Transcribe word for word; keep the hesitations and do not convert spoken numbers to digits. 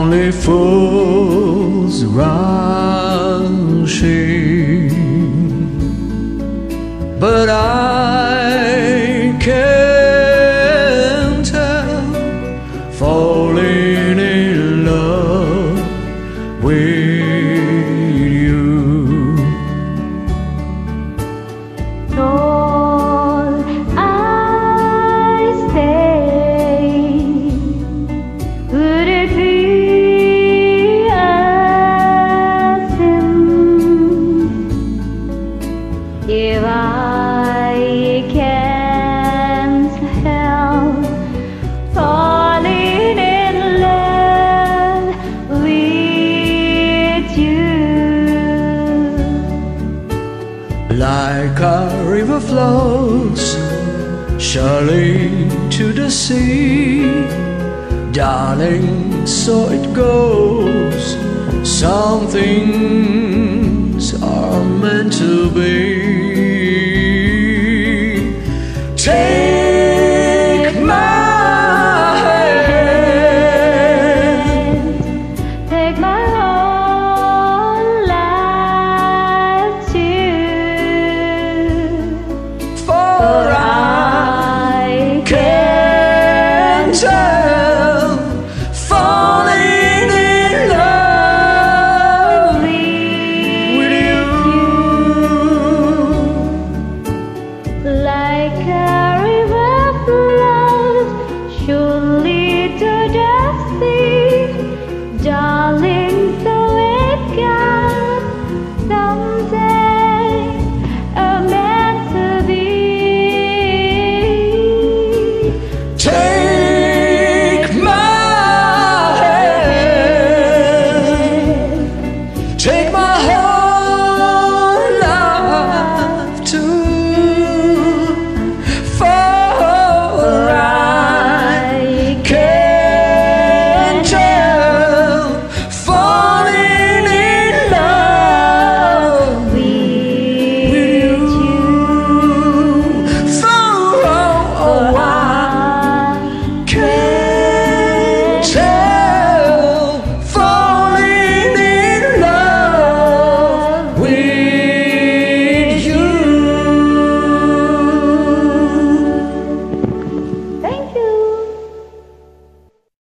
only fools rushing, but I can't help falling in love with you. Lord, I stay. Would it be a sin if I can't help falling in love with you? Like a river flows surely to the sea, darling, so it goes. Some things are meant to be.